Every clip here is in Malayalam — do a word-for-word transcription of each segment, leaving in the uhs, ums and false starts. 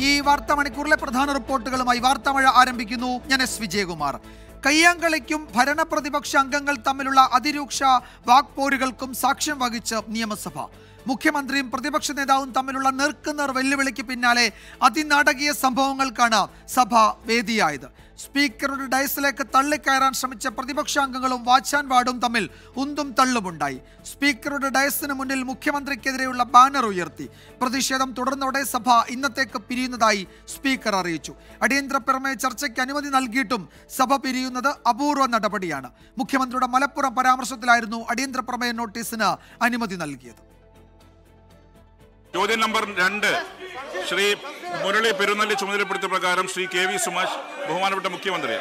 ഈ വാർത്താ മണിക്കൂറിലെ പ്രധാന റിപ്പോർട്ടുകളുമായി വാർത്താമഴ ആരംഭിക്കുന്നു. ഞാൻ എസ് വിജയകുമാർ. കയ്യാങ്കളിക്കും ഭരണപ്രതിപക്ഷ അംഗങ്ങൾ തമ്മിലുള്ള അതിരൂക്ഷ വാക്പോരുകൾക്കും സാക്ഷ്യം വഹിച്ച് നിയമസഭ. മുഖ്യമന്ത്രിയും പ്രതിപക്ഷ നേതാവും തമ്മിലുള്ള നേർക്കുനേർ വെല്ലുവിളിക്ക് പിന്നാലെ അതിനാടകീയ സംഭവങ്ങൾക്കാണ് സഭ വേദിയായത്. സ്പീക്കറുടെ ഡയസിലേക്ക് തള്ളിക്കയറാൻ ശ്രമിച്ച പ്രതിപക്ഷാംഗങ്ങളും വാച്ച് ആൻഡ് വാർഡും തമ്മിൽ ഉന്തും തള്ളുമുണ്ടായി. സ്പീക്കറുടെ ഡയസിന് മുന്നിൽ മുഖ്യമന്ത്രിക്കെതിരെയുള്ള ബാനർ ഉയർത്തി. പ്രതിഷേധം തുടർന്നോടെ സഭ ഇന്നത്തേക്ക് പിരിയുന്നതായി സ്പീക്കർ അറിയിച്ചു. അടിയന്തര പ്രമേയ ചർച്ചയ്ക്ക് അനുമതി നൽകിയിട്ടും സഭ പിരിയുന്നത് അപൂർവ നടപടിയാണ്. മുഖ്യമന്ത്രിയുടെ മലപ്പുറം പരാമർശത്തിലായിരുന്നു അടിയന്തര പ്രമേയ നോട്ടീസിന് അനുമതി നൽകിയത്. ചോദ്യം നമ്പർ രണ്ട്, ശ്രീ മുരളി പെരുന്നല്ലി ചുമതലപ്പെടുത്തിയ പ്രകാരം ശ്രീ കെ വി സുമാഷ്, ബഹുമാനപ്പെട്ട മുഖ്യമന്ത്രി.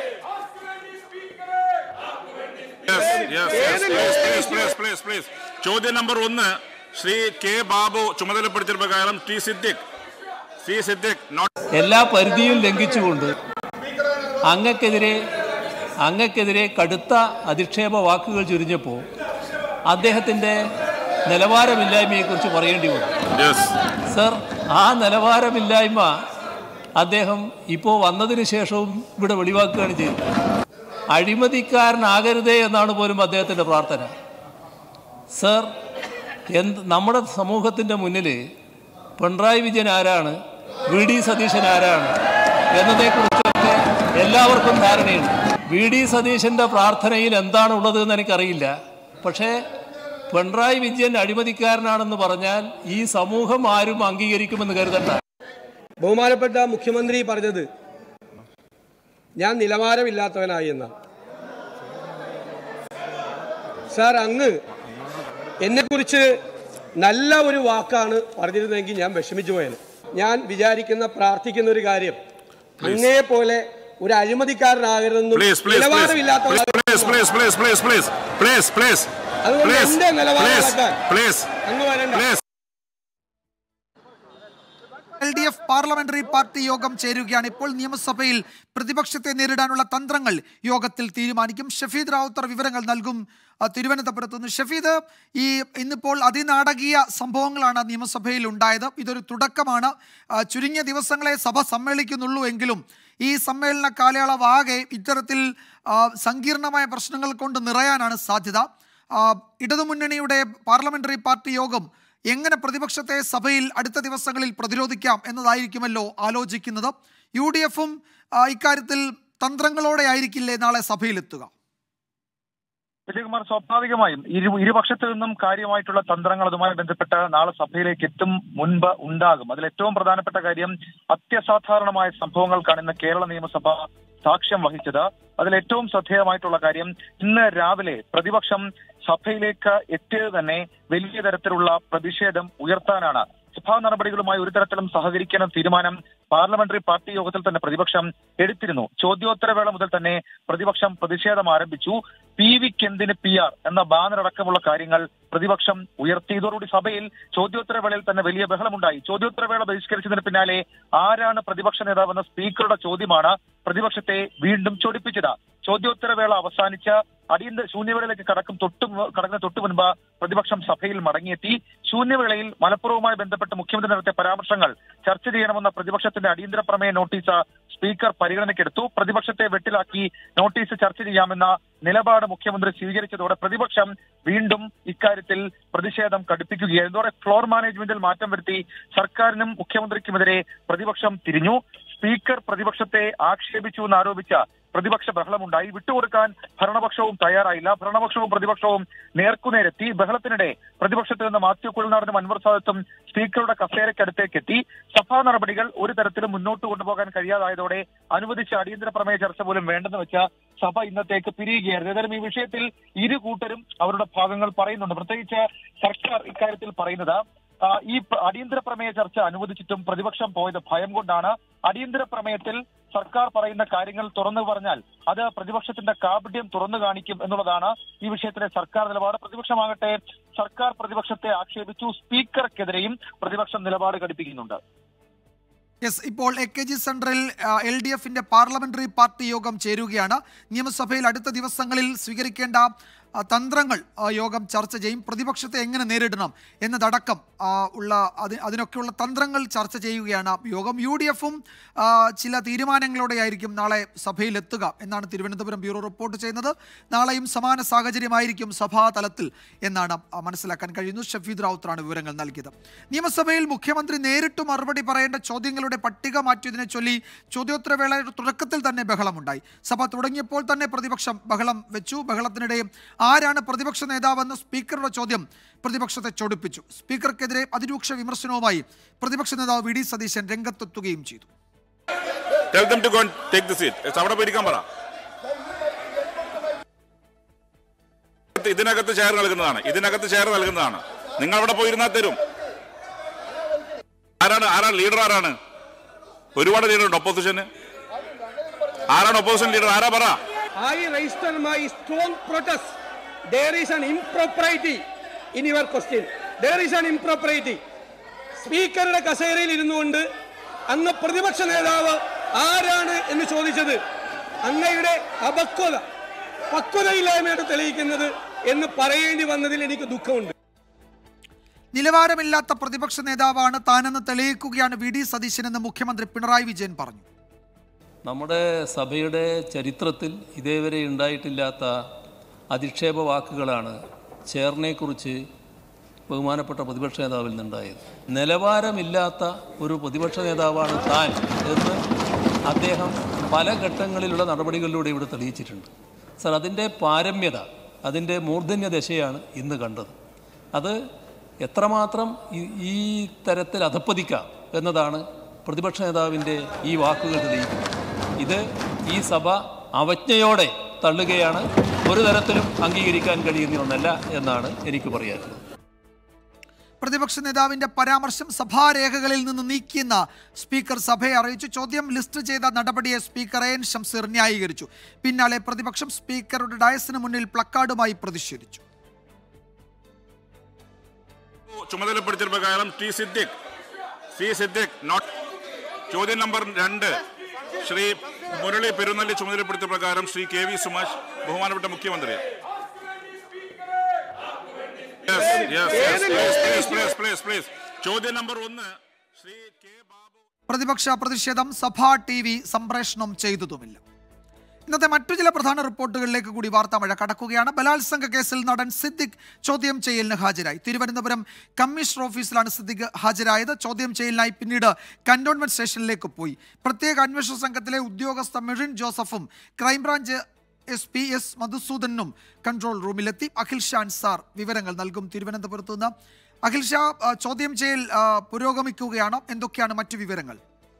ചോദ്യം നമ്പർ ഒന്ന്, ശ്രീ കെ ബാബു ചുമതലപ്പെടുത്തിയ പ്രകാരം ടി സിദ്ദിഖ് സി സിദ്ദിഖ് എല്ലാ പരിധിയും ലംഘിച്ചുകൊണ്ട് അങ്ങക്കെതിരെ അങ്ങക്കെതിരെ കടുത്ത അധിക്ഷേപ വാക്കുകൾ ചുരിഞ്ഞപ്പോൾ അദ്ദേഹത്തിൻ്റെ നിലവാരമില്ലായ്മയെക്കുറിച്ച് പറയേണ്ടി വന്നു. സർ, ആ നിലവാരമില്ലായ്മ അദ്ദേഹം ഇപ്പോൾ വന്നതിന് ശേഷവും ഇവിടെ വെളിവാക്കുകയാണ് ചെയ്തത്. അഴിമതിക്കാരനാകരുതേ എന്നാണ് പോലും അദ്ദേഹത്തിൻ്റെ പ്രാർത്ഥന. സർ, എന്ത് നമ്മുടെ സമൂഹത്തിൻ്റെ മുന്നിൽ പിണറായി വിജയൻ ആരാണ്, വി ഡി സതീശൻ ആരാണ് എന്നതേക്കുറിച്ചൊക്കെ എല്ലാവർക്കും ധാരണയുണ്ട്. വി ഡി സതീശൻ്റെ പ്രാർത്ഥനയിൽ എന്താണുള്ളത് എന്ന് എനിക്കറിയില്ല. പക്ഷേ പിണറായി വിജയൻ അഴിമതിക്കാരനാണെന്ന് പറഞ്ഞാൽ ഈ സമൂഹം ആരും അംഗീകരിക്കുമെന്ന് കരുതണ്ട. ബഹുമാനപ്പെട്ട മുഖ്യമന്ത്രി പറഞ്ഞത് ഞാൻ നിലവാരമില്ലാത്തവനായി എന്നാണ്. സാർ, അങ്ങ് എന്നെക്കുറിച്ച് നല്ല ഒരു വാക്കാണ് പറഞ്ഞിരുന്നെങ്കിൽ ഞാൻ വിഷമിച്ചു പോയത്. ഞാൻ വിചാരിക്കുന്ന പ്രാർത്ഥിക്കുന്ന ഒരു കാര്യം, അങ്ങയെ പോലെ ഒരു അഴിമതിക്കാരനാകരുതെന്നും നിലവാരമില്ലാത്ത അതുകൊണ്ട് എന്റെ നിലവാരം അങ്ങ് വരണ്ട. L D F parliamentary party യോഗം ചേരുകയാണ്. ഇപ്പോൾ നിയമസഭയിൽ പ്രതിപക്ഷത്തെ നേരിടാനുള്ള തന്ത്രങ്ങൾ യോഗത്തിൽ തീരുമാനിക്കും. ഷഫീദ് റാവുത്തർ വിവരങ്ങൾ നൽകും തിരുവനന്തപുരത്ത് നിന്ന്. ഷഫീദ്, ഈ ഇന്നിപ്പോൾ അതിനാടകീയ സംഭവങ്ങളാണ് നിയമസഭയിൽ ഉണ്ടായത്. ഇതൊരു തുടക്കമാണ്. ചുരുങ്ങിയ ദിവസങ്ങളെ സഭ സമ്മേളിക്കുന്നുള്ളൂ എങ്കിലും ഈ സമ്മേളന കാലയളവ് ആകെ ഇത്തരത്തിൽ സങ്കീർണമായ പ്രശ്നങ്ങൾ കൊണ്ട് നിറയാനാണ് സാധ്യത. ഇടതുമുന്നണിയുടെ പാർലമെന്ററി പാർട്ടി യോഗം എങ്ങനെ പ്രതിപക്ഷത്തെ സഭയിൽ അടുത്ത ദിവസങ്ങളിൽ പ്രതിരോധിക്കാം എന്നതായിരിക്കുമല്ലോ ആലോചിക്കുന്നത്. യു ഡി എഫും ഇക്കാര്യത്തിൽ തന്ത്രങ്ങളോടെ ആയിരിക്കില്ലേ നാളെ സഭയിലെത്തുക? വിജയകുമാർ, സ്വാഭാവികമായും ഇരു ഇരുപക്ഷത്തു നിന്നും കാര്യമായിട്ടുള്ള തന്ത്രങ്ങൾ അതുമായി ബന്ധപ്പെട്ട് നാളെ സഭയിലേക്ക് എത്തും മുൻപ് ഉണ്ടാകും. അതിൽ ഏറ്റവും പ്രധാനപ്പെട്ട കാര്യം അത്യസാധാരണമായ സംഭവങ്ങൾക്കാണ് ഇന്ന് കേരള നിയമസഭ സാക്ഷ്യം വഹിച്ചത്. അതിൽ ഏറ്റവും ശ്രദ്ധേയമായിട്ടുള്ള കാര്യം, ഇന്ന് രാവിലെ പ്രതിപക്ഷം സഭയിലേക്ക് എത്തിയത് തന്നെ വലിയ തരത്തിലുള്ള പ്രതിഷേധം ഉയർത്താനാണ്. സഭാ നടപടികളുമായി ഒരു തരത്തിലും സഹകരിക്കുന്ന തീരുമാനം പാർലമെന്ററി പാർട്ടി യോഗത്തിൽ തന്നെ പ്രതിപക്ഷം എടുത്തിരുന്നു. ചോദ്യോത്തരവേള മുതൽ തന്നെ പ്രതിപക്ഷം പ്രതിഷേധം ആരംഭിച്ചു. പി വിക്ക് എന്തിന് പി ആർ എന്ന ബാനർ അടക്കമുള്ള കാര്യങ്ങൾ പ്രതിപക്ഷം ഉയർത്തി. ഇതോടുകൂടി സഭയിൽ ചോദ്യോത്തരവേളയിൽ തന്നെ വലിയ ബഹളമുണ്ടായി. ചോദ്യോത്തരവേള ബഹിഷ്കരിച്ചതിന് പിന്നാലെ ആരാണ് പ്രതിപക്ഷ നേതാവെന്ന സ്പീക്കറുടെ ചോദ്യമാണ് പ്രതിപക്ഷത്തെ വീണ്ടും ചൊടിപ്പിച്ചത്. ചോദ്യോത്തരവേള അവസാനിച്ച അടിയന്തര ശൂന്യവേളയിലേക്ക് കടക്കും തൊട്ടു കടക്കുന്ന തൊട്ടു മുൻപ് പ്രതിപക്ഷം സഭയിൽ മടങ്ങിയെത്തി. ശൂന്യവേളയിൽ മലപ്പുറവുമായി ബന്ധപ്പെട്ട് മുഖ്യമന്ത്രി നടത്തിയ പരാമർശങ്ങൾ ചർച്ച ചെയ്യണമെന്ന പ്രതിപക്ഷത്തിന്റെ അടിയന്തര പ്രമേയ നോട്ടീസ് സ്പീക്കർ പരിഗണനയ്ക്കെടുത്തു. പ്രതിപക്ഷത്തെ വെട്ടിലാക്കി നോട്ടീസ് ചർച്ച ചെയ്യാമെന്ന നിലപാട് മുഖ്യമന്ത്രി സ്വീകരിച്ചതോടെ പ്രതിപക്ഷം വീണ്ടും ഇക്കാര്യത്തിൽ പ്രതിഷേധം കടുപ്പിക്കുകയായിരുന്നു. ഇതോടെ ഫ്ലോർ മാനേജ്മെന്റിൽ മാറ്റം വരുത്തി സർക്കാരിനും മുഖ്യമന്ത്രിക്കുമെതിരെ പ്രതിപക്ഷം തിരിഞ്ഞു. സ്പീക്കർ പ്രതിപക്ഷത്തെ ആക്ഷേപിച്ചു എന്നാരോപിച്ച പ്രതിപക്ഷ ബഹളമുണ്ടായി. വിട്ടുകൊടുക്കാൻ ഭരണപക്ഷവും തയ്യാറായില്ല. ഭരണപക്ഷവും പ്രതിപക്ഷവും നേർക്കുനേരെത്തി. ബഹളത്തിനിടെ പ്രതിപക്ഷത്തിൽ നിന്ന് മാത്യു കുഴൽനാടനും അൻവർ സാദത്തും സ്പീക്കറുടെ കസേരയ്ക്കടുത്തേക്ക് എത്തി. സഭാ നടപടികൾ ഒരു തരത്തിലും മുന്നോട്ട് കൊണ്ടുപോകാൻ കഴിയാതായതോടെ അനുവദിച്ച അടിയന്തര പ്രമേയ ചർച്ച പോലും വേണ്ടെന്ന് വെച്ച സഭ ഇന്നത്തേക്ക് പിരിയുകയായിരുന്നു. ഏതായാലും ഈ വിഷയത്തിൽ ഇരു കൂട്ടരും അവരുടെ ഭാഗങ്ങൾ പറയുന്നുണ്ട്. പ്രത്യേകിച്ച് സർക്കാർ ഇക്കാര്യത്തിൽ പറയുന്നത്, ഈ അടിയന്തര പ്രമേയ ചർച്ച അനുവദിച്ചിട്ടും പ്രതിപക്ഷം പോയത് ഭയം കൊണ്ടാണ്. അടിയന്തര പ്രമേയത്തിൽ സർക്കാർ പറയുന്ന കാര്യങ്ങൾ തുറന്നു പറഞ്ഞാൽ അത് പ്രതിപക്ഷത്തിന്റെ കാപട്യം തുറന്നു കാണിക്കും എന്നുള്ളതാണ് ഈ വിഷയത്തിലെ സർക്കാർ നിലപാട്. പ്രതിപക്ഷമാകട്ടെ സർക്കാർ പ്രതിപക്ഷത്തെ ആക്ഷേപിച്ചു. സ്പീക്കർക്കെതിരെയും പ്രതിപക്ഷം നിലപാട് ഘടിപ്പിക്കുന്നുണ്ട്. യെസ്, ഇപ്പോൾ എ കെ ജി സെന്ററിൽ എൽ ഡി എഫിന്റെ പാർലമെന്ററി പാർട്ടി യോഗം ചേരുകയാണ്. നിയമസഭയിൽ അടുത്ത ദിവസങ്ങളിൽ സ്വീകരിക്കേണ്ട തന്ത്രങ്ങൾ യോഗം ചർച്ച ചെയ്യും. പ്രതിപക്ഷത്തെ എങ്ങനെ നേരിടണം എന്നതടക്കം ഉള്ള അതി അതിനൊക്കെയുള്ള തന്ത്രങ്ങൾ ചർച്ച ചെയ്യുകയാണ് യോഗം. യു ഡി എഫും ചില തീരുമാനങ്ങളോടെയായിരിക്കും നാളെ സഭയിലെത്തുക എന്നാണ് തിരുവനന്തപുരം ബ്യൂറോ റിപ്പോർട്ട് ചെയ്യുന്നത്. നാളെയും സമാന സാഹചര്യമായിരിക്കും സഭാതലത്തിൽ എന്നാണ് മനസ്സിലാക്കാൻ കഴിയുന്നു. ഷഫീദ് റാവുത്തറാണ് വിവരങ്ങൾ നൽകിയത്. നിയമസഭയിൽ മുഖ്യമന്ത്രി നേരിട്ട് മറുപടി പറയേണ്ട ചോദ്യങ്ങളുടെ പട്ടിക മാറ്റിയതിനെ ചൊല്ലി ചോദ്യോത്തരവേളയുടെ തുടക്കത്തിൽ തന്നെ ബഹളമുണ്ടായി. സഭ തുടങ്ങിയപ്പോൾ തന്നെ പ്രതിപക്ഷം ബഹളം വെച്ചു. ബഹളത്തിനിടെ ആരാണ് പ്രതിപക്ഷ നേതാവെന്ന് സ്പീക്കറുടെ ചോദ്യം പ്രതിപക്ഷത്തെ ചൊടിപ്പിച്ചു. സ്പീക്കർക്കെതിരെ അതിരൂക്ഷ വിമർശനവുമായി പ്രതിപക്ഷ നേതാവ് വി ഡി സതീശൻ രംഗത്തെത്തുകയും ചെയ്തു. ഇതിനകത്ത് ചെയർ നൽകുന്നതാണ് ഇതിനകത്ത് ചെയർ നൽകുന്നതാണ് നിങ്ങൾ അവിടെ പോയിരുന്നാൽ തരും. ആരാണ് ആരാണ് ലീഡർ? ആരാണ്? ഒരുപാട് ലീഡർ ഉണ്ട് ഒപ്പോസിഷന്. ആരാണ് ഒപ്പോസിഷൻ ലീഡർ? ആരാ പറ? I register my strong protest. There is an impropriety in your question. There is an impropriety. സ്പീക്കറുടെ കസേരയിൽ ഇരുന്നുകൊണ്ട് അങ്ങ് പ്രതിപക്ഷ നേതാവ് ആരാണ് എന്ന് ചോദിച്ചത് അങ്ങയുടെ അപക്വത പക്വതയില്ലായ്മയായിട്ട് തെളിയിക്കുന്നത് എന്ന് പറയേണ്ടി വന്നതിൽ എനിക്ക് ദുഃഖമുണ്ട്. നിലവാരമില്ലാത്ത പ്രതിപക്ഷ നേതാവാണ് താനെന്ന് തെളിയിക്കുകയാണ് വി ഡി സതീശൻ എന്ന് മുഖ്യമന്ത്രി പിണറായി വിജയൻ പറഞ്ഞു. നമ്മുടെ സഭയുടെ ചരിത്രത്തിൽ ഇതേവരെ ഉണ്ടായിട്ടില്ലാത്ത അധിക്ഷേപ വാക്കുകളാണ് ചെയറിനെക്കുറിച്ച് ബഹുമാനപ്പെട്ട പ്രതിപക്ഷ നേതാവിൽ നിന്നുണ്ടായത്. നിലവാരമില്ലാത്ത ഒരു പ്രതിപക്ഷ നേതാവാണ് താൻ എന്ന് അദ്ദേഹം പല ഘട്ടങ്ങളിലുള്ള നടപടികളിലൂടെ ഇവിടെ തെളിയിച്ചിട്ടുണ്ട്. സർ, അതിൻ്റെ പാരമ്യത, അതിൻ്റെ മൂർധന്യ ദശയാണ് ഇന്ന് കണ്ടത്. അത് എത്രമാത്രം ഈ തരത്തിൽ അധപ്പതിക്കാം എന്നതാണ് പ്രതിപക്ഷ നേതാവിൻ്റെ ഈ വാക്കുകൾ തെളിയിക്കുന്നത്. ഇത് ഈ സഭ അവജ്ഞയോടെ തള്ളുകയാണ്. ഒരു തരത്തിലും അംഗീകരിക്കാൻ കഴിയുന്ന ഒന്നല്ല എന്നാണ് എനിക്ക് പറയാനുള്ളത്. പ്രതിപക്ഷ നേതാവിന്റെ പരാമർശം സഭാരേഖകളിൽ നിന്ന് നീക്കിയെന്ന് സ്പീക്കർ സഭയെ അറിയിച്ചു. ചോദ്യം ലിസ്റ്റ് ചെയ്ത നടപടിയെ സ്പീക്കർ എ എൻ ഷംസീർ ന്യായീകരിച്ചു. പിന്നാലെ പ്രതിപക്ഷം സ്പീക്കറുടെ ഡയസിന് മുന്നിൽ പ്ലക്കാർഡുമായി പ്രതിഷേധിച്ചു. ചുമതലപ്പെടുത്തിയ പ്രകാരം ടി സിദ്ദിഖ് സി സിദ്ദിഖ് നോട്ട് ചോദ്യം നമ്പർ രണ്ട് ശ്രീ മുരളി പെരുന്നല്ലി ചുമതലപ്പെടുത്തിയ പ്രകാരം ശ്രീ കെ വി സുമാഷ് ബഹുമാനപ്പെട്ട മുഖ്യമന്ത്രി. ചോദ്യം നമ്പർ ഒന്ന് ശ്രീ കെ ബാബു. പ്രതിപക്ഷ പ്രതിഷേധം സഭാ ടി വി സംപ്രേഷണം ചെയ്തതുമില്ല. ഇന്നത്തെ മറ്റു ചില പ്രധാന റിപ്പോർട്ടുകളിലേക്ക് കൂടി വാർത്താമഴ കടക്കുകയാണ്. ബലാത്സംഗ കേസിൽ നടൻ സിദ്ദിഖ് ചോദ്യം ചെയ്യലിന് ഹാജരായി. തിരുവനന്തപുരം കമ്മീഷണർ ഓഫീസിലാണ് സിദ്ദിഖ് ഹാജരായത്. ചോദ്യം ചെയ്യലിനായി പിന്നീട് കന്റോൺമെന്റ് സ്റ്റേഷനിലേക്ക് പോയി. പ്രത്യേക അന്വേഷണ സംഘത്തിലെ ഉദ്യോഗസ്ഥ മെറിൻ ജോസഫും ക്രൈംബ്രാഞ്ച് എസ് പി എസ് മധുസൂദനും കൺട്രോൾ റൂമിലെത്തി. അഖിൽ ഷാ അൻസാർ വിവരങ്ങൾ നൽകും തിരുവനന്തപുരത്ത് നിന്ന്. അഖിൽ ഷാ, ചോദ്യം ചെയ്യൽ പുരോഗമിക്കുകയാണോ? എന്തൊക്കെയാണ് മറ്റു വിവരങ്ങൾ?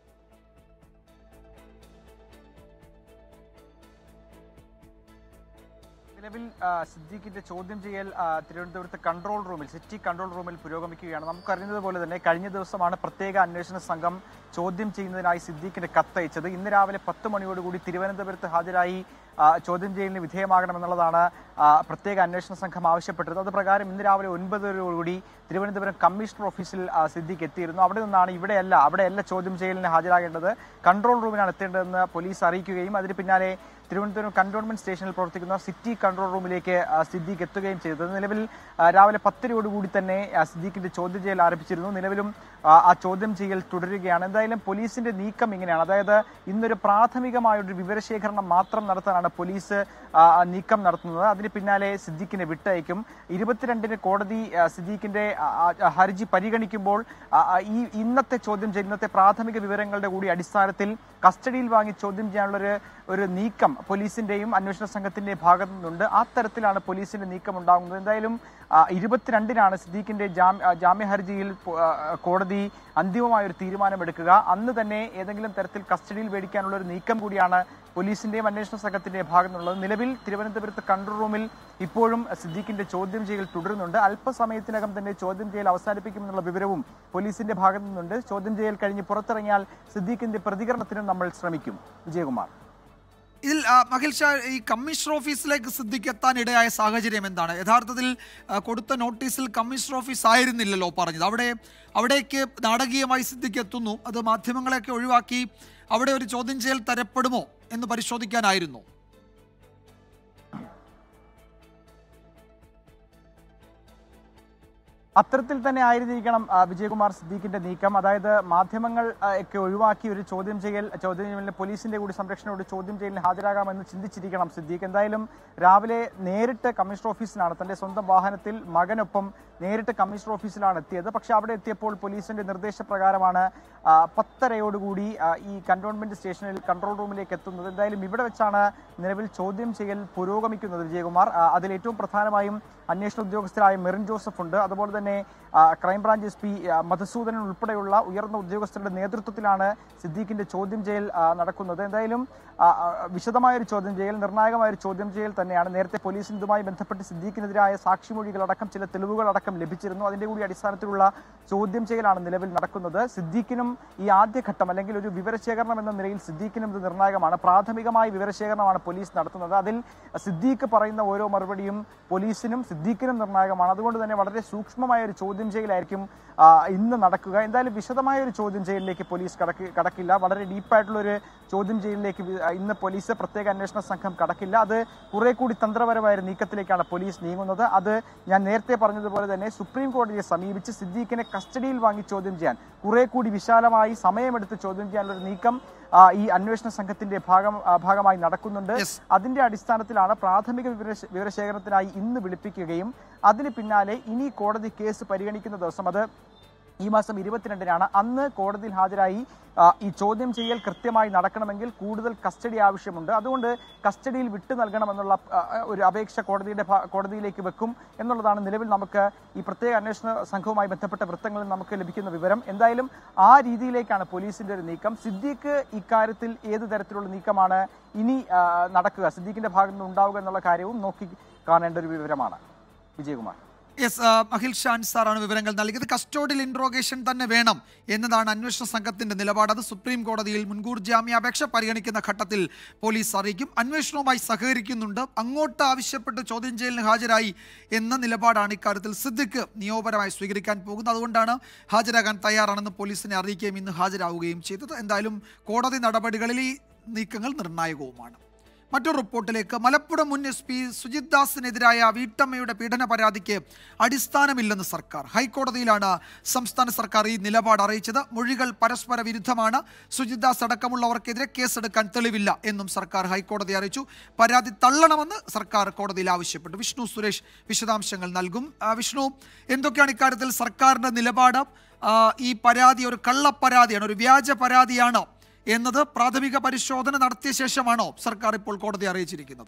നിലവിൽ സിദ്ദീഖിന്റെ ചോദ്യം ചെയ്യൽ തിരുവനന്തപുരത്ത് കൺട്രോൾ റൂമിൽ സിറ്റി കൺട്രോൾ റൂമിൽ പുരോഗമിക്കുകയാണ്. നമുക്കറിയുന്നത് പോലെ തന്നെ കഴിഞ്ഞ ദിവസമാണ് പ്രത്യേക അന്വേഷണ സംഘം ചോദ്യം ചെയ്യുന്നതിനായി സിദ്ദീഖിന്റെ കത്തയച്ചത്. ഇന്ന് രാവിലെ പത്ത് മണിയോടുകൂടി തിരുവനന്തപുരത്ത് ഹാജരായി ചോദ്യം ചെയ്യലിന് വിധേയമാകണമെന്നുള്ളതാണ് പ്രത്യേക അന്വേഷണ സംഘം ആവശ്യപ്പെട്ടത്. അത് പ്രകാരം ഇന്ന് രാവിലെ ഒൻപതോടുകൂടി തിരുവനന്തപുരം കമ്മീഷണർ ഓഫീസിൽ സിദ്ദീഖ് എത്തിയിരുന്നു. അവിടെ നിന്നാണ് ഇവിടെയല്ല അവിടെയല്ല ചോദ്യം ചെയ്യലിന് ഹാജരാകേണ്ടത്, കൺട്രോൾ റൂമിലാണ് എത്തേണ്ടതെന്ന് പോലീസ് അറിയിക്കുകയും അതിന് പിന്നാലെ തിരുവനന്തപുരം കന്റോൺമെന്റ് സ്റ്റേഷനിൽ പ്രവർത്തിക്കുന്ന സിറ്റി കൺട്രോൾ റൂമിലേക്ക് സിദ്ദീഖ് എത്തുകയും ചെയ്തത്. നിലവിൽ രാവിലെ പത്തരയോടുകൂടി തന്നെ സിദ്ദീഖിന്റെ ചോദ്യം ചെയ്യൽ ആരംഭിച്ചിരുന്നു. നിലവിലും ആ ചോദ്യം ചെയ്യൽ തുടരുകയാണ്. എന്തായാലും പോലീസിന്റെ നീക്കം ഇങ്ങനെയാണ്. അതായത് ഇന്നൊരു പ്രാഥമികമായൊരു വിവരശേഖരണം മാത്രം നടത്താനാണ് പോലീസ് നീക്കം നടത്തുന്നത്. അതിന് പിന്നാലെ സിദ്ദീഖിനെ വിട്ടയക്കും. ഇരുപത്തിരണ്ടിന് കോടതി സിദ്ദീഖിന്റെ ഹർജി പരിഗണിക്കുമ്പോൾ ഈ ഇന്നത്തെ ചോദ്യം ചെയ്യൽ ഇന്നത്തെ പ്രാഥമിക വിവരങ്ങളുടെ കൂടി അടിസ്ഥാനത്തിൽ കസ്റ്റഡിയിൽ വാങ്ങി ചോദ്യം ചെയ്യാനുള്ളൊരു ഒരു നീക്കം പോലീസിന്റെയും അന്വേഷണ സംഘത്തിന്റെയും ഭാഗത്തു നിന്നുണ്ട്. ആ തരത്തിലാണ് പോലീസിന്റെ നീക്കം ഉണ്ടാകുന്നത്. എന്തായാലും ഇരുപത്തിരണ്ടിനാണ് സിദ്ദീഖിന്റെ ജാമ്യ ഹർജിയിൽ കോടതി അന്തിമമായ ഒരു തീരുമാനമെടുക്കുക. അന്ന് തന്നെ ഏതെങ്കിലും തരത്തിൽ കസ്റ്റഡിയിൽ മേടിക്കാനുള്ള ഒരു നീക്കം കൂടിയാണ് പോലീസിന്റെയും അന്വേഷണ സംഘത്തിന്റെയും ഭാഗത്തുനിന്നുള്ളത്. നിലവിൽ തിരുവനന്തപുരത്ത് കൺട്രോൾ റൂമിൽ ഇപ്പോഴും സിദ്ദീഖിന്റെ ചോദ്യം ചെയ്യൽ തുടരുന്നുണ്ട്. അല്പസമയത്തിനകം തന്നെ ചോദ്യം ചെയ്യൽ അവസാനിപ്പിക്കുമെന്നുള്ള വിവരവും പോലീസിന്റെ ഭാഗത്തു നിന്നുണ്ട്. ചോദ്യം ചെയ്യൽ കഴിഞ്ഞ് പുറത്തിറങ്ങിയാൽ സിദ്ദീഖിന്റെ പ്രതികരണത്തിനും നമ്മൾ ശ്രമിക്കും. വിജയകുമാർ, ഇതിൽ അഖിൽ ഷാ, ഈ കമ്മീഷണർ ഓഫീസിലേക്ക് സിദ്ദീഖ് എത്താൻ ഇടയായ സാഹചര്യം എന്താണ്? യഥാർത്ഥത്തിൽ കൊടുത്ത നോട്ടീസിൽ കമ്മീഷണർ ഓഫീസ് ആയിരുന്നില്ലല്ലോ പറഞ്ഞത്. അവിടെ അവിടേക്ക് നാടകീയമായി സിദ്ദീഖ് എത്തുന്നു. അത് മാധ്യമങ്ങളെയൊക്കെ ഒഴിവാക്കി അവിടെ ഒരു ചോദ്യം ചെയ്യൽ തരപ്പെടുമോ എന്ന് പരിശോധിക്കാനായിരുന്നു. അത്തരത്തിൽ തന്നെ ആയിരുന്നിരിക്കണം വിജയകുമാർ സിദ്ദീഖിന്റെ നീക്കം. അതായത് മാധ്യമങ്ങൾ ഒക്കെ ഒഴിവാക്കി ഒരു ചോദ്യം ചെയ്യൽ ചോദ്യം ചെയ്യലിന് പോലീസിന്റെ കൂടി സംരക്ഷണയോട് ചോദ്യം ചെയ്യലിന് ഹാജരാകാമെന്ന് ചിന്തിച്ചിരിക്കണം സിദ്ദീഖ്. എന്തായാലും രാവിലെ നേരിട്ട് കമ്മീഷണർ ഓഫീസിലാണ് തന്റെ സ്വന്തം വാഹനത്തിൽ മകനൊപ്പം നേരിട്ട് കമ്മീഷണർ ഓഫീസിലാണ് എത്തിയത്. പക്ഷെ അവിടെ എത്തിയപ്പോൾ പോലീസിന്റെ നിർദ്ദേശപ്രകാരമാണ് പത്തരയോടുകൂടി ഈ കന്റോൺമെന്റ് സ്റ്റേഷനിൽ കൺട്രോൾ റൂമിലേക്ക് എത്തുന്നത്. എന്തായാലും ഇവിടെ വെച്ചാണ് നിലവിൽ ചോദ്യം ചെയ്യൽ പുരോഗമിക്കുന്നത് വിജയകുമാർ. അതിൽ ഏറ്റവും പ്രധാനമായും അന്വേഷണ ഉദ്യോഗസ്ഥരായ മെറിൻ ജോസഫ് ഉണ്ട്. അതുപോലെ തന്നെ ക്രൈംബ്രാഞ്ച് എസ് പി മധുസൂദനൻ ഉൾപ്പെടെയുള്ള ഉയർന്ന ഉദ്യോഗസ്ഥരുടെ നേതൃത്വത്തിലാണ് സിദ്ദീഖിന്റെ ചോദ്യം ചെയ്യൽ നടക്കുന്നത്. എന്തായാലും വിശദമായൊരു ചോദ്യം ചെയ്യൽ, നിർണായകമായൊരു ചോദ്യം ചെയ്യൽ തന്നെയാണ്. നേരത്തെ പോലീസിന് ഇതുമായി ബന്ധപ്പെട്ട് സിദ്ദീഖിനെതിരായ സാക്ഷിമൊഴികളടക്കം ചില തെളിവുകളടക്കം ലഭിച്ചിരുന്നു. അതിന്റെ കൂടി അടിസ്ഥാനത്തിലുള്ള ചോദ്യം ചെയ്യലാണ് നിലവിൽ നടക്കുന്നത്. സിദ്ദീഖിനും ഈ ആദ്യഘട്ടം അല്ലെങ്കിൽ ഒരു വിവരശേഖരണം എന്ന നിലയിൽ സിദ്ദീഖിനും ഇത് നിർണായകമാണ്. പ്രാഥമികമായ വിവരശേഖരണമാണ് പോലീസ് നടത്തുന്നത്. അതിൽ സിദ്ദീഖ് പറയുന്ന ഓരോ മറുപടിയും പോലീസിനും സിദ്ദീഖിനും നിർണായകമാണ്. അതുകൊണ്ട് തന്നെ വളരെ സൂക്ഷ്മമായ ഒരു ചോദ്യം ചെയ്യലായിരിക്കും ഇന്ന് നടക്കുക. എന്തായാലും വിശദമായ ഒരു ചോദ്യം ചെയ്യലിലേക്ക് പോലീസ് കടക്കി കടക്കില്ല വളരെ ഡീപ്പായിട്ടുള്ള ഒരു ചോദ്യം ചെയ്യലിലേക്ക് ഇന്ന് പോലീസ് പ്രത്യേക അന്വേഷണ സംഘം കടക്കില്ല. അത് കുറെ കൂടി തന്ത്രപരമായ ഒരു നീക്കത്തിലേക്കാണ് പോലീസ് നീങ്ങുന്നത്. അത് ഞാൻ നേരത്തെ പറഞ്ഞതുപോലെ തന്നെ സുപ്രീം കോടതിയെ സമീപിച്ച് സിദ്ദീഖിനെ കസ്റ്റഡിയിൽ വാങ്ങി ചോദ്യം ചെയ്യാൻ കുറെ കൂടി വിശാലമായി സമയമെടുത്ത് ചോദ്യം ചെയ്യാനുള്ള ഒരു നീക്കം ഈ അന്വേഷണ സംഘത്തിന്റെ ഭാഗം ഭാഗമായി നടക്കുന്നുണ്ട്. അതിന്റെ അടിസ്ഥാനത്തിലാണ് പ്രാഥമിക വിവരശേഖരണത്തിനായി ഇന്ന് വിളിപ്പിക്കുകയും അതിന് പിന്നാലെ ഇനി കോടതി കേസ് പരിഗണിക്കുന്ന ദിവസം, അത് ഈ മാസം ഇരുപത്തിരണ്ടിനാണ്, അന്ന് കോടതിയിൽ ഹാജരായി ഈ ചോദ്യം ചെയ്യൽ കൃത്യമായി നടക്കണമെങ്കിൽ കൂടുതൽ കസ്റ്റഡി ആവശ്യമുണ്ട്. അതുകൊണ്ട് കസ്റ്റഡിയിൽ വിട്ടു നൽകണമെന്നുള്ള ഒരു അപേക്ഷ കോടതിയുടെ കോടതിയിലേക്ക് വെക്കും എന്നുള്ളതാണ് നിലവിൽ നമുക്ക് ഈ പ്രത്യേക അന്വേഷണ സംഘവുമായി ബന്ധപ്പെട്ട വൃത്തങ്ങളിൽ നമുക്ക് ലഭിക്കുന്ന വിവരം. എന്തായാലും ആ രീതിയിലേക്കാണ് പോലീസിന്റെ ഒരു നീക്കം. സിദ്ദീഖ് ഇക്കാര്യത്തിൽ ഏത് തരത്തിലുള്ള നീക്കമാണ് ഇനി നടക്കുക, സിദ്ദീഖിന്റെ ഭാഗത്ത് നിന്ന് ഉണ്ടാവുക എന്നുള്ള കാര്യവും നോക്കി കാണേണ്ട ഒരു വിവരമാണ് വിജയകുമാർ. യെസ്, അഖിൽ ഷാൻ സാറാണ് വിവരങ്ങൾ നൽകിയത്. കസ്റ്റോഡിയൽ ഇൻട്രോഗേഷൻ തന്നെ വേണം എന്നതാണ് അന്വേഷണ സംഘത്തിന്റെ നിലപാട്. അത് സുപ്രീം കോടതിയിൽ മുൻകൂർ ജാമ്യാപേക്ഷ പരിഗണിക്കുന്ന ഘട്ടത്തിൽ പോലീസ് അറിയിക്കും. അന്വേഷണവുമായി സഹകരിക്കുന്നുണ്ട്, അങ്ങോട്ട് ആവശ്യപ്പെട്ട് ചോദ്യം ചെയ്യലിന് ഹാജരായി എന്ന നിലപാടാണ് ഇക്കാര്യത്തിൽ സിദ്ദീഖ് നിയമപരമായി സ്വീകരിക്കാൻ പോകുന്നത്. അതുകൊണ്ടാണ് ഹാജരാകാൻ തയ്യാറാണെന്ന് പോലീസിനെ അറിയിക്കുകയും ഇന്ന് ഹാജരാവുകയും ചെയ്തത്. എന്തായാലും കോടതി നടപടികളിൽ ഈ നീക്കങ്ങൾ നിർണായകവുമാണ്. മറ്റൊരു റിപ്പോർട്ടിലേക്ക്. മലപ്പുറം മുൻ എസ് പി സുജിത് ദാസിനെതിരായ വീട്ടമ്മയുടെ പീഡന പരാതിക്ക് അടിസ്ഥാനമില്ലെന്ന് സർക്കാർ. ഹൈക്കോടതിയിലാണ് സംസ്ഥാന സർക്കാർ ഈ നിലപാട് അറിയിച്ചത്. മൊഴികൾ പരസ്പര വിരുദ്ധമാണ്, സുജിത് ദാസ് അടക്കമുള്ളവർക്കെതിരെ കേസെടുക്കാൻ തെളിവില്ല എന്നും സർക്കാർ ഹൈക്കോടതി അറിയിച്ചു. പരാതി തള്ളണമെന്ന് സർക്കാർ കോടതിയിൽ ആവശ്യപ്പെട്ടു. വിഷ്ണു സുരേഷ് വിശദാംശങ്ങൾ നൽകും. വിഷ്ണു, എന്തൊക്കെയാണ് ഇക്കാര്യത്തിൽ സർക്കാരിന്റെ നിലപാട്? ഈ പരാതി ഒരു കള്ളപ്പരാതിയാണ്, ഒരു വ്യാജ പരാതിയാണ് എന്നത് പ്രാഥമിക പരിശോധന നടത്തിയ ശേഷമാണോ സർക്കാർ ഇപ്പോൾ കോടതിയെ അറിയിച്ചിരിക്കുന്നത്?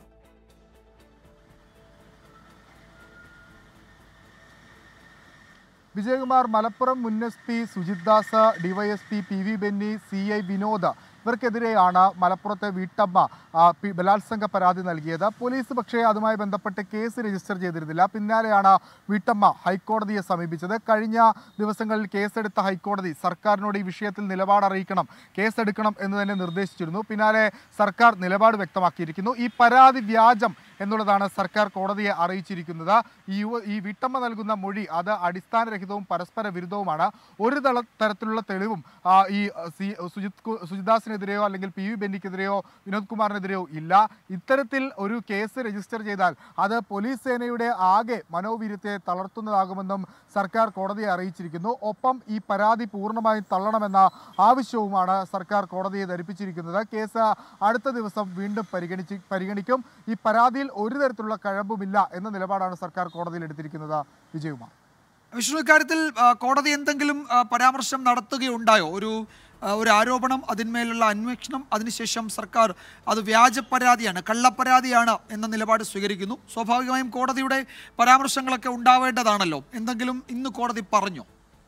വിജയകുമാർ, മലപ്പുറം മുൻ S P Sujith Das, DYSP P V Benny, C I Vinod ഇവർക്കെതിരെയാണ് മലപ്പുറത്തെ വീട്ടമ്മ ബലാത്സംഗ പരാതി നൽകിയത്. പോലീസ് പക്ഷേ അതുമായി ബന്ധപ്പെട്ട് കേസ് രജിസ്റ്റർ ചെയ്തിരുന്നില്ല. പിന്നാലെയാണ് വീട്ടമ്മ ഹൈക്കോടതിയെ സമീപിച്ചത്. കഴിഞ്ഞ ദിവസങ്ങളിൽ കേസെടുത്ത ഹൈക്കോടതി സർക്കാരിനോട് ഈ വിഷയത്തിൽ നിലപാട് അറിയിക്കണം, കേസെടുക്കണം എന്ന് തന്നെ നിർദ്ദേശിച്ചിരുന്നു. പിന്നാലെ സർക്കാർ നിലപാട് വ്യക്തമാക്കിയിരിക്കുന്നു. ഈ പരാതി വ്യാജം എന്നുള്ളതാണ് സർക്കാർ കോടതിയെ അറിയിച്ചിരിക്കുന്നത്. ഈ ഈ വീട്ടമ്മ നൽകുന്ന മൊഴി അത് അടിസ്ഥാനരഹിതവും പരസ്പര വിരുദ്ധവുമാണ്. ഒരു തല തരത്തിലുള്ള തെളിവും ഈ സി സുജിത് സുജിദാസിനെതിരെയോ അല്ലെങ്കിൽ പി വി ബെന്നിക്കെതിരെയോ വിനോദ് കുമാറിനെതിരെയോ ഇല്ല. ഇത്തരത്തിൽ ഒരു കേസ് രജിസ്റ്റർ ചെയ്താൽ അത് പോലീസ് സേനയുടെ ആകെ മനോവീര്യത്തെ തളർത്തുന്നതാകുമെന്നും സർക്കാർ കോടതിയെ അറിയിച്ചിരിക്കുന്നു. ഒപ്പം ഈ പരാതി പൂർണ്ണമായും തള്ളണമെന്ന ആവശ്യവുമാണ് സർക്കാർ കോടതിയെ ധരിപ്പിച്ചിരിക്കുന്നത്. കേസ് അടുത്ത ദിവസം വീണ്ടും പരിഗണിച്ച് പരിഗണിക്കും. ഈ പരാതിയിൽ ഒരു തരത്തിലുള്ള കഴമ്പുമില്ല എന്ന നിലപാടാണ് സർക്കാർ കോടതിയിൽ എടുത്തിരിക്കുന്നത്. വിജയകുമാർ, വിഷ്ണു, ഇക്കാര്യത്തിൽ കോടതി എന്തെങ്കിലും പരാമർശം നടത്തുകയുണ്ടായോ? ഒരു ഒരു ആരോപണം, അതിന്മേലുള്ള അന്വേഷണം, അതിനുശേഷം സർക്കാർ അത് വ്യാജ പരാതിയാണ്, കള്ളപ്പരാതിയാണ് എന്ന നിലപാട് സ്വീകരിക്കുന്നു. സ്വാഭാവികമായും കോടതിയുടെ പരാമർശങ്ങളൊക്കെ ഉണ്ടാവേണ്ടതാണല്ലോ. എന്തെങ്കിലും ഇന്ന് കോടതി പറഞ്ഞോ?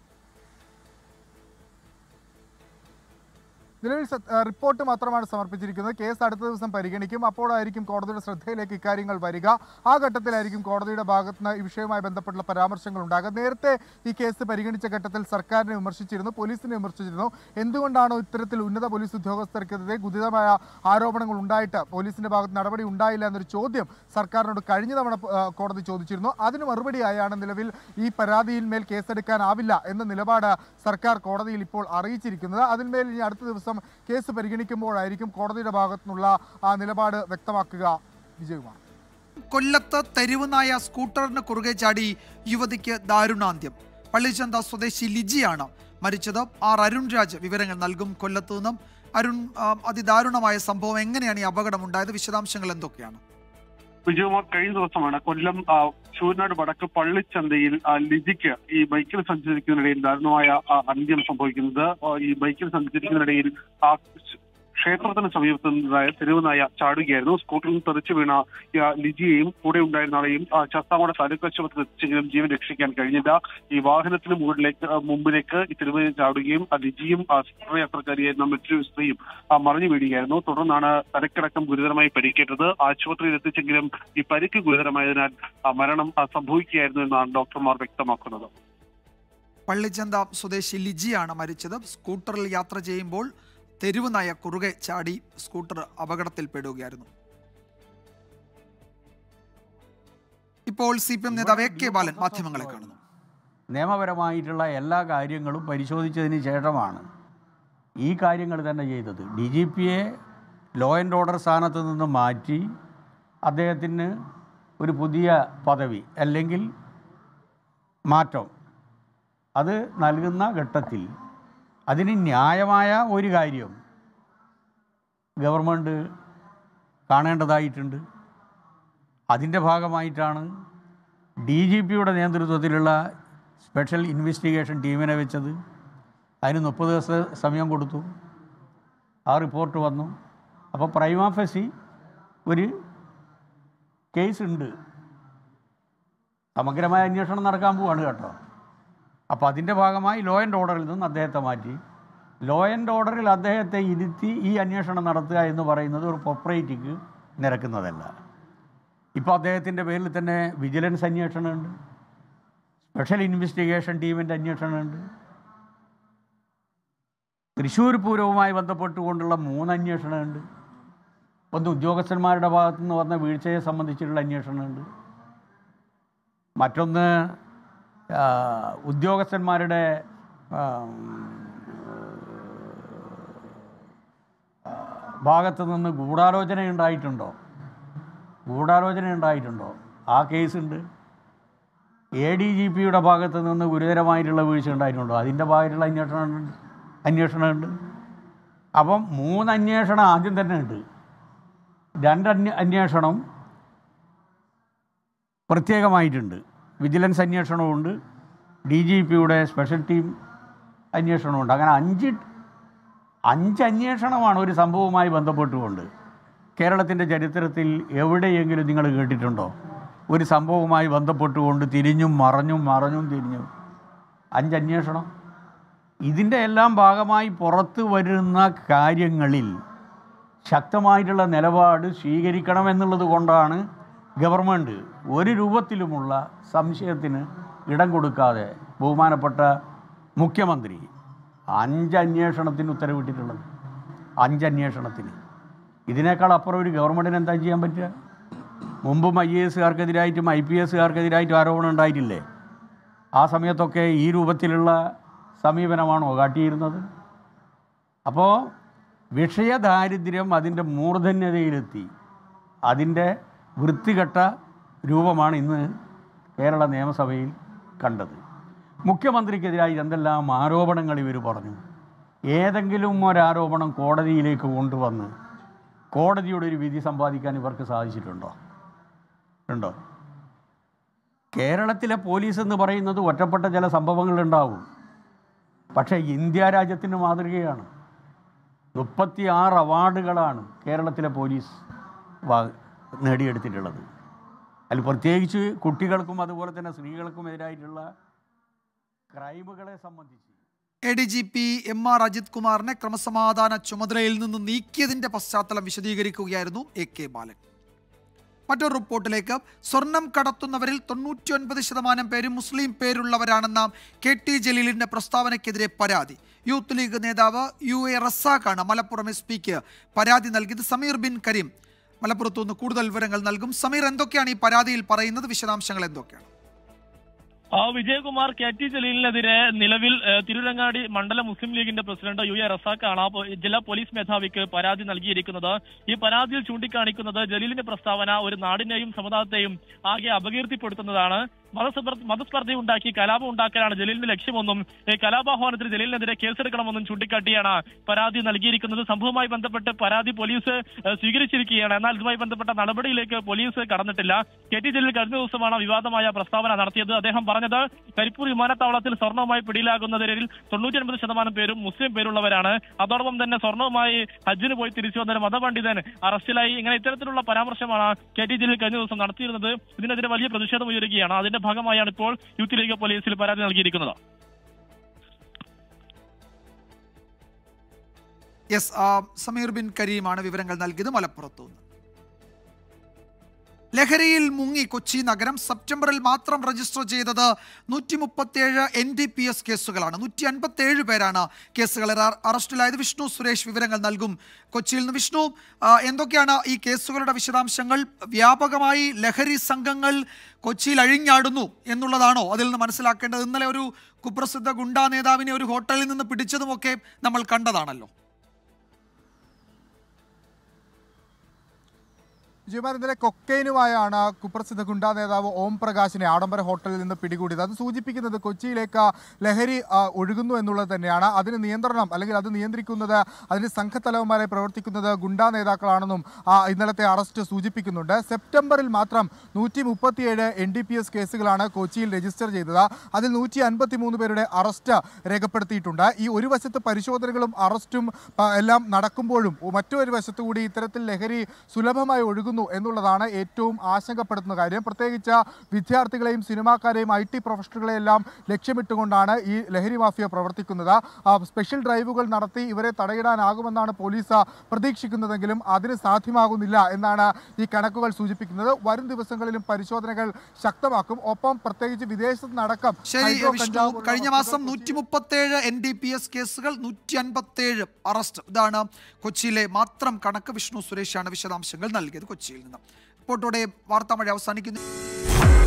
നിലവിൽ റിപ്പോർട്ട് മാത്രമാണ് സമർപ്പിച്ചിരിക്കുന്നത്. കേസ് അടുത്ത ദിവസം പരിഗണിക്കും. അപ്പോഴായിരിക്കും കോടതിയുടെ ശ്രദ്ധയിലേക്ക് ഇക്കാര്യങ്ങൾ വരിക. ആ ഘട്ടത്തിലായിരിക്കും കോടതിയുടെ ഭാഗത്തുനിന്ന് ഈ വിഷയവുമായി ബന്ധപ്പെട്ടുള്ള പരാമർശങ്ങൾ ഉണ്ടാകുക. നേരത്തെ ഈ കേസ് പരിഗണിച്ച ഘട്ടത്തിൽ സർക്കാരിനെ വിമർശിച്ചിരുന്നു, പോലീസിനെ വിമർശിച്ചിരുന്നു. എന്തുകൊണ്ടാണോ ഇത്തരത്തിൽ ഉന്നത പോലീസ് ഉദ്യോഗസ്ഥർക്കെതിരെ ഗുരുതരമായ ആരോപണങ്ങൾ ഉണ്ടായിട്ട് പോലീസിന്റെ ഭാഗത്ത് നടപടി ഉണ്ടായില്ല എന്നൊരു ചോദ്യം സർക്കാരിനോട് കഴിഞ്ഞ തവണ കോടതി ചോദിച്ചിരുന്നു. അതിന് മറുപടിയായാണ് നിലവിൽ ഈ പരാതിയിൽ മേൽ കേസെടുക്കാനാവില്ല എന്ന നിലപാട് സർക്കാർ കോടതിയിൽ ഇപ്പോൾ അറിയിച്ചിരിക്കുന്നത്. അതിന്മേൽ ഇനി അടുത്ത ദിവസം കേസ് പരിഗണിക്കുമ്പോഴായിരിക്കും കോടതിയുടെ ഭാഗത്തുനിന്നുള്ള ആ നിലപാട് വ്യക്തമാക്കുക. വിജയകുമാർ, കൊല്ലത്ത് തെരുവുനായ സ്കൂട്ടറിന് കുറുകെ ചാടി യുവതിക്ക് ദാരുണാന്ത്യം. പള്ളിച്ചന്ത സ്വദേശി ലിജിയാണ് മരിച്ചത്. ആർ അരുൺ രാജ് വിവരങ്ങൾ നൽകും കൊല്ലത്തു നിന്നും. അരുൺ, അതിദാരുണമായ സംഭവം, എങ്ങനെയാണ് ഈ അപകടം ഉണ്ടായത്? വിശദാംശങ്ങൾ എന്തൊക്കെയാണ്? വിജയകുമാർ, കഴിഞ്ഞ ദിവസമാണ് കൊല്ലം ശൂരനാട് വടക്ക് പള്ളിച്ചന്തയിൽ ലിജിക്ക് ഈ ബൈക്കിൽ സഞ്ചരിക്കുന്നതിനിടയിൽ ദാരുണമായ അന്ത്യം സംഭവിക്കുന്നത്. ഈ ബൈക്കിൽ സഞ്ചരിക്കുന്നതിനിടയിൽ ആ ക്ഷേത്രത്തിന് സമീപത്ത് നിന്നതായ തെരുവുനായ ചാടുകയായിരുന്നു. സ്കൂട്ടറിൽ നിന്ന് തെറിച്ചു വീണ ലിജിയെയും കൂടെ ഉണ്ടായിരുന്ന ആളെയും ശാസ്താംകോട്ട താലൂക്ക് ആശുപത്രിയിൽ എത്തിച്ചെങ്കിലും ജീവൻ രക്ഷിക്കാൻ കഴിഞ്ഞില്ല. ഈ വാഹനത്തിന് മുകളിലേക്ക് മുമ്പിലേക്ക് ഈ തെരുവുനായ ചാടുകയും ലിജിയും സ്കൂട്ടർ യാത്രക്കാരിയായിരുന്ന മറ്റൊരു സ്ത്രീയും മറിഞ്ഞു വീഴുകയായിരുന്നു. തുടർന്നാണ് തലക്കടക്കം ഗുരുതരമായി പരിക്കേറ്റത്. ആശുപത്രിയിൽ എത്തിച്ചെങ്കിലും ഈ പരിക്ക് ഗുരുതരമായതിനാൽ മരണം സംഭവിക്കുകയായിരുന്നു എന്നാണ് ഡോക്ടർമാർ വ്യക്തമാക്കുന്നത്. പള്ളിച്ചന്ത സ്വദേശി ലിജിയാണ് മരിച്ചത്. സ്കൂട്ടറിൽ യാത്ര ചെയ്യുമ്പോൾ തെരുവുനായ കുറുകെ ചാടി സ്കൂട്ടർ അപകടത്തിൽപ്പെടുകയായിരുന്നു. ഇപ്പോൾ സി പി എം നേതാവ് എ കെ ബാലൻ മാധ്യമങ്ങളെ കാണുന്നു. നിയമപരമായിട്ടുള്ള എല്ലാ കാര്യങ്ങളും പരിശോധിച്ചതിന് ശേഷമാണ് ഈ കാര്യങ്ങൾ തന്നെ ചെയ്തത്. ഡി ജി പിയെ ലോ ആൻഡ് ഓർഡർ സ്ഥാനത്ത് നിന്ന് മാറ്റി അദ്ദേഹത്തിന് ഒരു പുതിയ പദവി അല്ലെങ്കിൽ മാറ്റം അത് നൽകുന്ന ഘട്ടത്തിൽ അതിന് ന്യായമായ ഒരു കാര്യം ഗവൺമെൻറ് കാണേണ്ടതായിട്ടുണ്ട്. അതിൻ്റെ ഭാഗമായിട്ടാണ് ഡി ജി പിയുടെ നേതൃത്വത്തിലുള്ള സ്പെഷ്യൽ ഇൻവെസ്റ്റിഗേഷൻ ടീമിനെ വെച്ചത്. അതിന് മുപ്പത് ദിവസം സമയം കൊടുത്തു. ആ റിപ്പോർട്ട് വന്നു. അപ്പോൾ പ്രൈമാ ഫേസി ഒരു കേസ് ഉണ്ട്. സമഗ്രമായ അന്വേഷണം നടക്കാൻ പോവാണ് കേട്ടോ. അപ്പോൾ അതിൻ്റെ ഭാഗമായി ലോ ആൻഡ് ഓർഡറിൽ നിന്ന് അദ്ദേഹത്തെ മാറ്റി. ലോ ആൻഡ് ഓർഡറിൽ അദ്ദേഹത്തെ ഇരുത്തി ഈ അന്വേഷണം നടത്തുക എന്ന് പറയുന്നത് ഒരു പ്രൊപ്പറേറ്റിക്ക് നിരക്കുന്നതല്ല. ഇപ്പോൾ അദ്ദേഹത്തിൻ്റെ പേരിൽ തന്നെ വിജിലൻസ് അന്വേഷണമുണ്ട്, സ്പെഷ്യൽ ഇൻവെസ്റ്റിഗേഷൻ ടീമിൻ്റെ അന്വേഷണമുണ്ട്, തൃശ്ശൂർ പൂരവുമായി ബന്ധപ്പെട്ടുകൊണ്ടുള്ള മൂന്ന് അന്വേഷണമുണ്ട്, ഒന്ന് ഉദ്യോഗസ്ഥന്മാരുടെ ഭാഗത്തു നിന്ന് വന്ന വീഴ്ചയെ സംബന്ധിച്ചിട്ടുള്ള അന്വേഷണമുണ്ട്, മറ്റൊന്ന് ഉദ്യോഗസ്ഥന്മാരുടെ ഭാഗത്തു നിന്ന് ഗൂഢാലോചന ഉണ്ടായിട്ടുണ്ടോ ഗൂഢാലോചന ഉണ്ടായിട്ടുണ്ടോ ആ കേസുണ്ട്. എ ഡി ജി പിയുടെ ഭാഗത്തു നിന്ന് ഗുരുതരമായിട്ടുള്ള വീഴ്ച ഉണ്ടായിട്ടുണ്ടോ അതിൻ്റെ ഭാഗത്തുള്ള അന്വേഷണമുണ്ട് അന്വേഷണമുണ്ട് അപ്പം മൂന്ന് അന്വേഷണം ആദ്യം തന്നെ ഉണ്ട്. രണ്ട് അന്വ അന്വേഷണം പ്രത്യേകമായിട്ടുണ്ട്. വിജിലൻസ് അന്വേഷണമുണ്ട്, ഡി ജി പിയുടെ സ്പെഷ്യൽ ടീം അന്വേഷണമുണ്ട്. അങ്ങനെ അഞ്ച് അഞ്ച് അന്വേഷണമാണ് ഒരു സംഭവവുമായി ബന്ധപ്പെട്ടുകൊണ്ട്. കേരളത്തിൻ്റെ ചരിത്രത്തിൽ എവിടെയെങ്കിലും നിങ്ങൾ കേട്ടിട്ടുണ്ടോ ഒരു സംഭവവുമായി ബന്ധപ്പെട്ടുകൊണ്ട് തിരിഞ്ഞും മറഞ്ഞും മറഞ്ഞും തിരിഞ്ഞും അഞ്ച് അന്വേഷണം? ഇതിൻ്റെ എല്ലാം ഭാഗമായി പുറത്തു വരുന്ന കാര്യങ്ങളിൽ ശക്തമായിട്ടുള്ള നിലപാട് സ്വീകരിക്കണമെന്നുള്ളത് കൊണ്ടാണ് ഗവൺമെൻറ് ഒരു രൂപത്തിലുമുള്ള സംശയത്തിന് ഇടം കൊടുക്കാതെ ബഹുമാനപ്പെട്ട മുഖ്യമന്ത്രി അഞ്ച് അന്വേഷണത്തിന് ഉത്തരവിട്ടിട്ടുള്ളത്. അഞ്ച് അന്വേഷണത്തിന് ഇതിനേക്കാൾ അപ്പുറം ഒരു ഗവൺമെൻറ്റിന് എന്താ ചെയ്യാൻ പറ്റുക? മുമ്പും ഐ എ എസുകാർക്കെതിരായിട്ടും ഐ പി എസുകാർക്കെതിരായിട്ടും ആരോപണം ഉണ്ടായിട്ടില്ലേ? ആ സമയത്തൊക്കെ ഈ രൂപത്തിലുള്ള സമീപനമാണോ കാട്ടിയിരുന്നത്? അപ്പോൾ വിഷയദാരിദ്ര്യം അതിൻ്റെ മൂർധന്യതയിലെത്തി. അതിൻ്റെ വൃത്തികെട്ട രൂപമാണ് ഇന്ന് കേരള നിയമസഭയിൽ കണ്ടത്. മുഖ്യമന്ത്രിക്കെതിരായി എന്തെല്ലാം ആരോപണങ്ങൾ ഇവർ പറഞ്ഞു. ഏതെങ്കിലും ഒരാരോപണം കോടതിയിലേക്ക് കൊണ്ടുവന്ന് കോടതിയുടെ ഒരു വിധി സമ്പാദിക്കാൻ ഇവർക്ക് സാധിച്ചിട്ടുണ്ടോ? ഉണ്ടോ? കേരളത്തിലെ പോലീസ് എന്ന് പറയുന്നത് ഒറ്റപ്പെട്ട ചില സംഭവങ്ങളുണ്ടാവും. പക്ഷേ ഇന്ത്യ രാജ്യത്തിന് മാതൃകയാണ്. മുപ്പത്തി ആറ് അവാർഡുകളാണ് കേരളത്തിലെ പോലീസ് നേടിയെടുത്തിട്ടുള്ളത്. അതിൽ പ്രത്യേകിച്ച് കുട്ടികൾക്കും അതുപോലെ തന്നെ സ്ത്രീകൾക്കും എതിരായിട്ടുള്ള ക്രൈമുകളെ സംബന്ധിച്ച് A D G P M R Ajith കുമാറിനെ ക്രമസമാധാന ചുമതലയിൽ നിന്ന് നീക്കിയതിന്റെ പശ്ചാത്തലം വിശദീകരിക്കുകയായിരുന്നു എ കെ ബാലൻ. മറ്റൊരു റിപ്പോർട്ടിലേക്ക്. സ്വർണം കടത്തുന്നവരിൽ തൊണ്ണൂറ്റി ഒൻപത് ശതമാനം പേരും മുസ്ലിം പേരുള്ളവരാണെന്ന കെ ടി ജലീലിന്റെ പ്രസ്താവനയ്ക്കെതിരെ പരാതി. യൂത്ത് ലീഗ് നേതാവ് യു എ റസാഖാണ് മലപ്പുറം എസ് പിക്ക് പരാതി നൽകിയത്. സമീർ ബിൻ കരീം മലപ്പുറത്തു നിന്ന് കൂടുതൽ വിവരങ്ങൾ നൽകും. സമീർ, എന്തൊക്കെയാണ് ഈ പരാതിയിൽ പറയുന്നത്? വിശദാംശങ്ങൾ എന്തൊക്കെയാണ്? വിജയകുമാർ, കെ ടി ജലീലിനെതിരെ നിലവിൽ തിരൂരങ്ങാടി മണ്ഡലം മുസ്ലിം ലീഗിന്റെ പ്രസിഡന്റ് യു എ റസാഖാണ് ജില്ലാ പോലീസ് മേധാവിക്ക് പരാതി നൽകിയിരിക്കുന്നത്. ഈ പരാതിയിൽ ചൂണ്ടിക്കാണിക്കുന്നത് ജലീലിന്റെ പ്രസ്താവന ഒരു നാടിനെയും സമുദായത്തെയും ആകെ അപകീർത്തിപ്പെടുത്തുന്നതാണ്. മതസ്പർദ്ധ ഉണ്ടാക്കി കലാപം ഉണ്ടാക്കാനാണ് ജലീലിന്റെ ലക്ഷ്യമെന്നും കലാപാഹ്വാനത്തിന് ജലീലിനെതിരെ കേസെടുക്കണമെന്നും ചൂണ്ടിക്കാട്ടിയാണ് പരാതി നൽകിയിരിക്കുന്നത്. സംഭവവുമായി ബന്ധപ്പെട്ട് പരാതി പോലീസ് സ്വീകരിച്ചിരിക്കുകയാണ്. എന്നാൽ ഇതുമായി ബന്ധപ്പെട്ട നടപടിയിലേക്ക് പോലീസ് കടന്നിട്ടില്ല. കെ ടി ജലീൽ കഴിഞ്ഞ ദിവസമാണ് വിവാദമായ പ്രസ്താവന നടത്തിയത്. അദ്ദേഹം പറഞ്ഞത് കരിപ്പൂർ വിമാനത്താവളത്തിൽ സ്വർണവുമായി പിടിയിലാകുന്നവരിൽ തൊണ്ണൂറ്റി ഒൻപത് ശതമാനം പേരും മുസ്ലിം പേരുള്ളവരാണ്. അതോടൊപ്പം തന്നെ സ്വർണവുമായി ഹജ്ജിന് പോയി തിരിച്ചു വന്നൊരു മതപണ്ഡിതൻ അറസ്റ്റിലായി. ഇങ്ങനെ ഇത്തരത്തിലുള്ള പരാമർശമാണ് കെ ടി ജലീൽ കഴിഞ്ഞ ദിവസം നടത്തിയിരുന്നത്. ഇതിനെതിരെ വലിയ പ്രതിഷേധം ഉയരുകയാണ്. അതിന്റെ ഭാഗമായാണ് ഇപ്പോൾ യൂത്ത് ലീഗ് പോലീസിൽ പരാതി നൽകിയിരിക്കുന്നത്. യെസ്, സമീർ ബിൻ കരീമാണ് വിവരങ്ങൾ നൽകിയത് മലപ്പുറത്തു നിന്ന്. ലഹരിയിൽ മുങ്ങി കൊച്ചി നഗരം. സെപ്റ്റംബറിൽ മാത്രം രജിസ്റ്റർ ചെയ്തത് നൂറ്റി മുപ്പത്തിയേഴ് എൻ ഡി പി എസ് കേസുകളാണ്. നൂറ്റി അൻപത്തി ഏഴ് പേരാണ് കേസുകളിൽ അറസ്റ്റിലായത്. വിഷ്ണു സുരേഷ് വിവരങ്ങൾ നൽകും കൊച്ചിയിൽ നിന്ന്. വിഷ്ണു, എന്തൊക്കെയാണ് ഈ കേസുകളുടെ വിശദാംശങ്ങൾ? വ്യാപകമായി ലഹരി സംഘങ്ങൾ കൊച്ചിയിൽ അഴിഞ്ഞാടുന്നു എന്നുള്ളതാണോ അതിൽ നിന്ന് മനസ്സിലാക്കേണ്ടത്? ഇന്നലെ ഒരു കുപ്രസിദ്ധ ഗുണ്ടാ നേതാവിനെ ഒരു ഹോട്ടലിൽ നിന്ന് പിടിച്ചതുമൊക്കെ നമ്മൾ കണ്ടതാണല്ലോ. വിജയകുമാർ, ഇന്നലെ കൊക്കൈനുമായാണ് കുപ്രസിദ്ധ ഗുണ്ടാ നേതാവ് ഓം പ്രകാശിനെ ആഡംബര ഹോട്ടലിൽ നിന്ന് പിടികൂടിയത്. അത് സൂചിപ്പിക്കുന്നത് കൊച്ചിയിലേക്ക് ലഹരി ഒഴുകുന്നു എന്നുള്ളത് തന്നെയാണ്. അതിന് നിയന്ത്രണം അല്ലെങ്കിൽ അത് നിയന്ത്രിക്കുന്നത്, അതിന് സംഘത്തലവന്മാരായി പ്രവർത്തിക്കുന്നത് ഗുണ്ടാ നേതാക്കളാണെന്നും ഇന്നലത്തെ അറസ്റ്റ് സൂചിപ്പിക്കുന്നുണ്ട്. സെപ്റ്റംബറിൽ മാത്രം നൂറ്റി മുപ്പത്തിയേഴ് എൻ ഡി പി എസ് കേസുകളാണ് കൊച്ചിയിൽ രജിസ്റ്റർ ചെയ്തത്. അതിൽ നൂറ്റി അൻപത്തി മൂന്ന് പേരുടെ അറസ്റ്റ് രേഖപ്പെടുത്തിയിട്ടുണ്ട്. ഈ ഒരു വശത്ത് പരിശോധനകളും അറസ്റ്റും എല്ലാം നടക്കുമ്പോഴും മറ്റൊരു വശത്തു കൂടി ഇത്തരത്തിൽ ലഹരി സുലഭമായി ഒഴുകുന്നു എന്നുള്ളതാണ് ഏറ്റവും ആശങ്കപ്പെടുത്തുന്ന കാര്യം. പ്രത്യേകിച്ച് വിദ്യാർത്ഥികളെയും സിനിമാക്കാരെയും ഐ ടി പ്രൊഫഷണലുകളെയെല്ലാം ലക്ഷ്യമിട്ടുകൊണ്ടാണ് ഈ ലഹരി മാഫിയ പ്രവർത്തിക്കുന്നത്. സ്പെഷ്യൽ ഡ്രൈവുകൾ നടത്തി ഇവരെ തടയിടാനാകുമെന്നാണ് പോലീസ് പ്രതീക്ഷിക്കുന്നതെങ്കിലും അതിന് സാധ്യമാകുന്നില്ല എന്നാണ് ഈ കണക്കുകൾ സൂചിപ്പിക്കുന്നത്. വരും ദിവസങ്ങളിലും പരിശോധനകൾ ശക്തമാക്കും. ഒപ്പം പ്രത്യേകിച്ച് വിദേശത്തുനിന്നടക്കം കഴിഞ്ഞ മാസം നൂറ്റി മുപ്പത്തേഴ് എൻ ഡി പി എസ് കേസുകൾ, നൂറ്റി അൻപത്തേഴ് അറസ്റ്റ്. ഇതാണ് കൊച്ചിയിലെ മാത്രം കണക്ക്. വിഷ്ണു സുരേഷാണ് വിശദാംശങ്ങൾ നൽകിയത് കൊച്ചിയിൽ നിന്ന്. റിപ്പോർട്ടോടെ വാർത്താമഴ അവസാനിക്കുന്നു.